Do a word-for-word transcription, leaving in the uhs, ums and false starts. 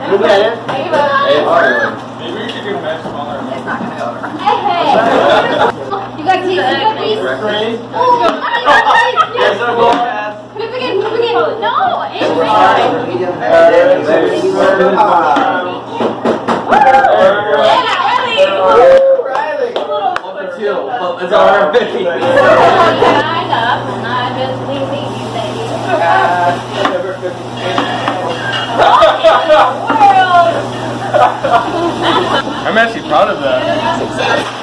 Look at it. Hey, maybe we should do a match smaller. it's not gonna go over. Hey, hey. You got these? You got these? Oh, yes, I'm going fast. Put it again, put it again. No, it's It's all right, fifty. Kind of, not just leaving you, baby. I'm actually proud of that.